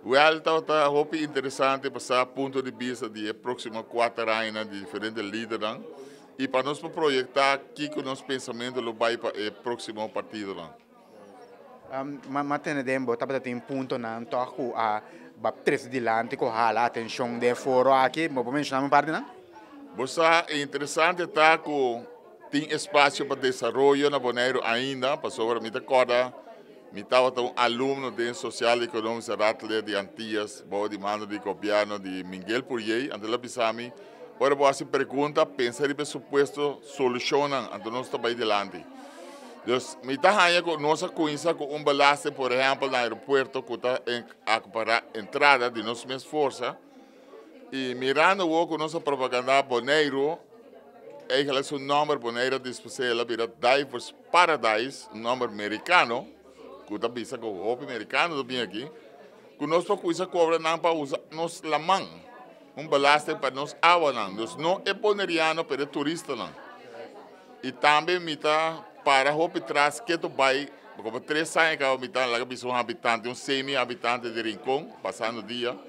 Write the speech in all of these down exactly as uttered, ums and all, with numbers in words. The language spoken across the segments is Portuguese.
Well, tá, tá, hope interessante passar ponto de vista de próxima quatro anos de diferentes líderes e para nós projetar aqui que o nosso pensamento lo vai para o próximo partido lá. Um, ma matene dembo tapata tem ponto na toco a baptres dilante com hala atenção de foro aqui, mo pomen chama parte na? Você é interessante tá com tem espaço para desenvolvimento na Bonaire ainda, para sobre me acorda, me estava um aluno de social e econômico Rattler de Antillas, boa de mano de copiano de Miguel Purier, ante la pisami. Agora vou fazer pergunta, pensar em pressuposto, solucionam, ante nós está bem delante. Então, me está ganhando com nossa coisa com um balanço, por exemplo, no aeroporto, que está para a entrada de nossa mesma força. E mirando o com nossa propaganda Bonaire, eigenlijk um número Bonaire disponível para Divers Paradise, um número americano, que está pensando com o americano também aqui, que nós para coisa cobra não para usar nos la mão, um balanço para nós água não, não é boneriano para turista não. E também me está para roupa trás que tu vai, como três anos que eu me lá que um habitante, um semi-habitante de Rincón, passando o dia.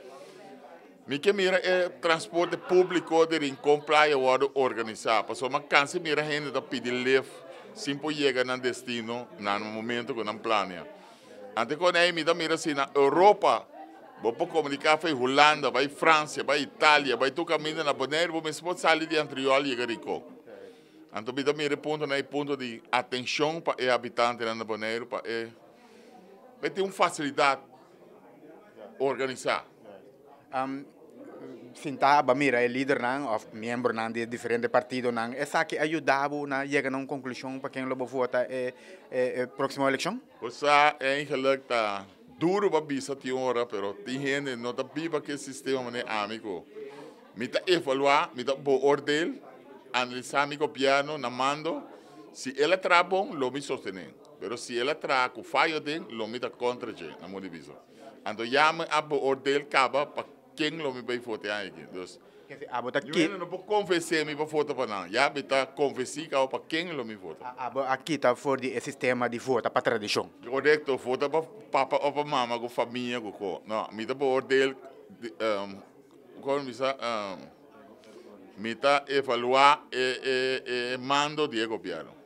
Me que mira é transporte público de Rincón praia o organizar, passou uma cansa mira gente da pedir leve, sempre chega no destino, no momento que não planeia. Ante quando aí me dá mira assim na Europa, vou para comunicar vai Holanda, vai França, vai Itália, vai tu caminho na Bonaire, vou mesmo sair de Antriol e chegar Rincón. Então, me dá meu ponto, né, ponto de atenção para o habitante na Bonaire, para vai ter uma facilidade organizar. Um, Sinta Bamira é líder não, ou membro não de diferentes partidos não, essa que ajudava na chegar a uma conclusão para quem lobo vota é é próxima eleição? Você é eigenlijk tá duro para bisa ti hora, pero tem gente não tá biba que sistema né amigo. Me tá evaluar, me tá bo ordel analisar mi piano na mando, se ela tra bom, lo mi sostener. Pero se ela tra com falho den, lo mi tá contra je, na mo diviso. Ando ya me abo ordel caba para quem lo mi vai votar aqui. Dus, abo tá aqui. Eu não vou confessar mi para votar para não. Já me tá confessar para quem lo mi vota. Abo aqui tá fora de sistema de voto para tradição. Correto, vota para papa ou para mama, com família, com não, mi tá bo ordel um, como me sa um, me está evaluar e, e, e mando Diego Piano.